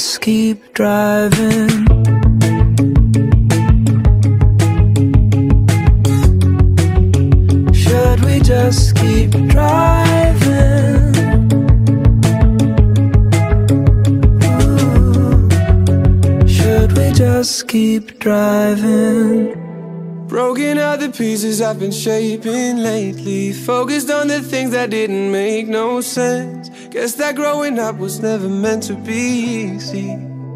just keep driving? Should we just keep driving? Ooh. Should we just keep driving? Broken out the pieces I've been shaping lately, focused on the things that didn't make no sense. Guess that growing up was never meant to be easy.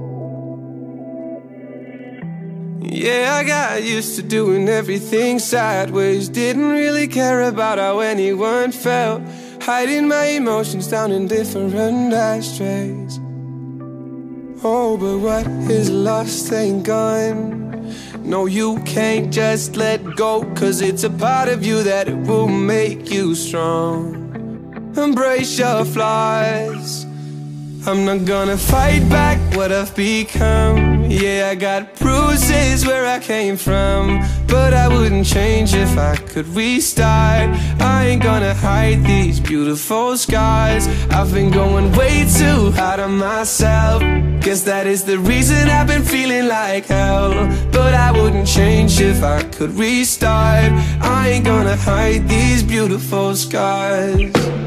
Yeah, I got used to doing everything sideways, didn't really care about how anyone felt, hiding my emotions down in different ashtrays. Oh, but what is lost ain't gone. No, you can't just let go, 'cause it's a part of you that it will make you strong. Embrace your flaws. I'm not gonna fight back what I've become. Yeah, I got bruises where I came from, but I wouldn't change if I could restart. I ain't gonna hide these beautiful scars. I've been going way too hard on myself. Guess that is the reason I've been feeling like hell, but I wouldn't change if I could restart. I ain't gonna hide these beautiful scars.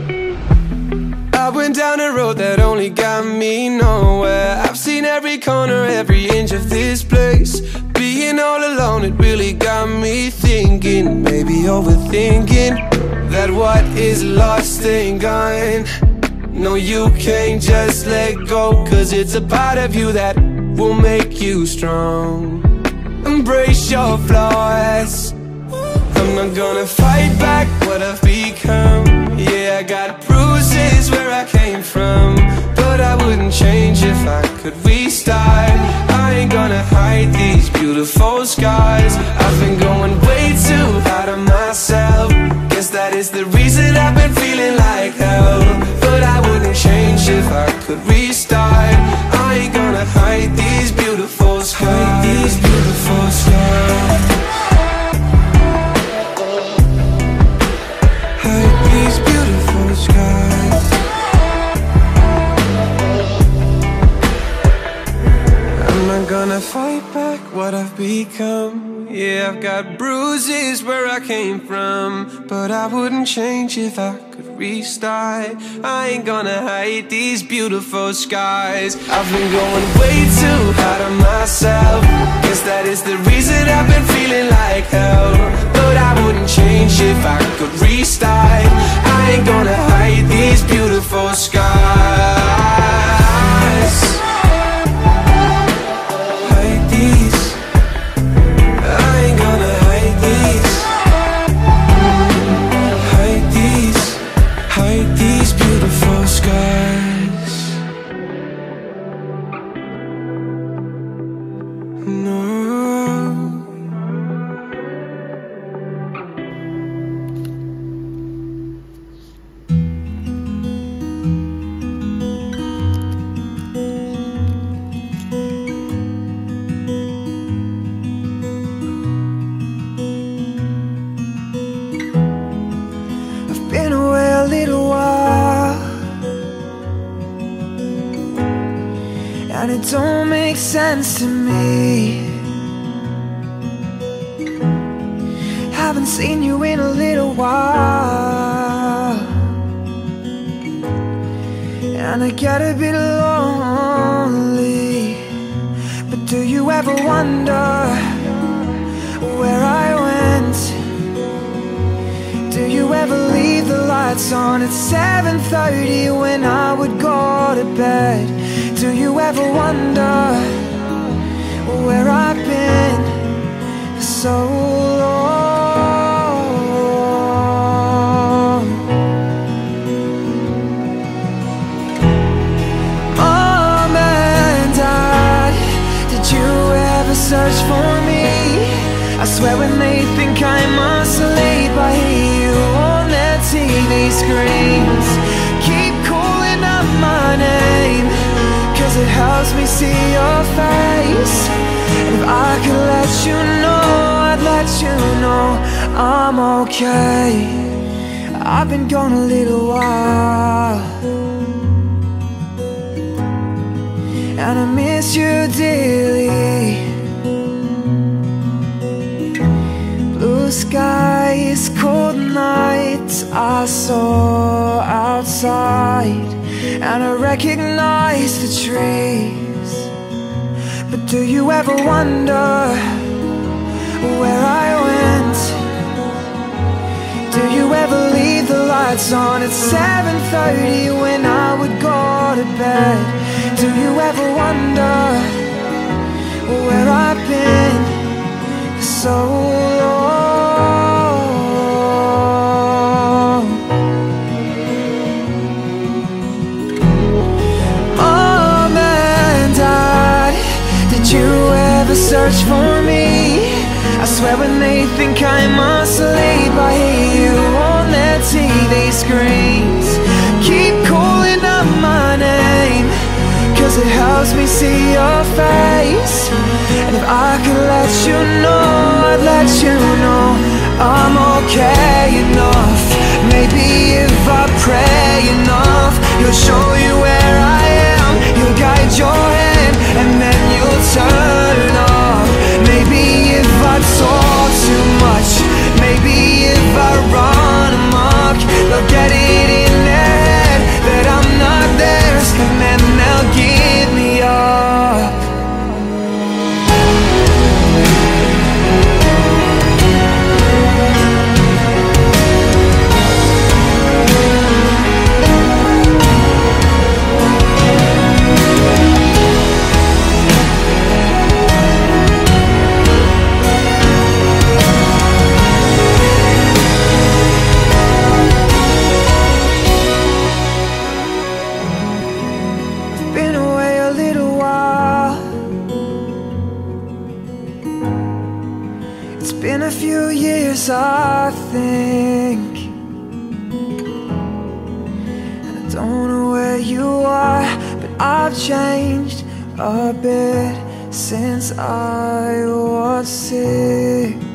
I went down a road that only got me nowhere. I've seen every corner, every inch of this place. Being all alone, it really got me thinking, maybe overthinking, that what is lost ain't gone. No, you can't just let go, 'cause it's a part of you that will make you strong. Embrace your flaws. I'm not gonna fight back what I've become. Yeah, I got bruises where I came from, but I wouldn't change if I could restart. I ain't gonna hide these beautiful scars. I've been going way too hard on myself. Guess that is the reason I've been feeling like hell, but I wouldn't change if I could restart. I ain't gonna hide these beautiful scars. Hide these beautiful scars. Hide these beautiful scars. I'm not gonna fight back what I've become. Yeah, I've got bruises where I came from, but I wouldn't change if I could restart. I ain't gonna hide these beautiful scars. I've been going way too hard on myself. Guess that is the reason I've been feeling like hell, but I wouldn't change if I could restart. I ain't gonna hide these beautiful scars. Hide these. I ain't gonna hide these. Hide these. Hide these beautiful scars. No. Been away a little while, and it don't make sense to me. Haven't seen you in a little while, and I get a bit lonely. But do you ever wonder where I went? Do you ever leave the lights on at 7:30 when I would go to bed? Do you ever wonder where I've been for so long? Mom and Dad, did you ever search for me? I swear when they think I'm asleep, I hear you on their TV screens. Keep calling out my name, 'cause it helps me see your face. And if I could let you know, I'd let you know I'm okay. I've been gone a little while, and I miss I saw outside, and I recognized the trees. But do you ever wonder where I went? Do you ever leave the lights on at 7:30 when I would go to bed? Do you ever wonder where I've been for so long? Mom and Dad, did you ever search for me? I swear when they think I'm asleep, I hear you on their TV screens. Keep calling up my name, 'cause it helps me see your face. And if I could let you know, I'd let you know I'm okay enough. Maybe if I pray enough, you'll show you where I am. You'll guide your hand, and then you'll turn off. Maybe if I talk too much, maybe if I run amok, they'll get it in their head that I'm not theirs, and then they'll give me up. It's been a few years, I think, and I don't know where you are, but I've changed a bit since I was sick.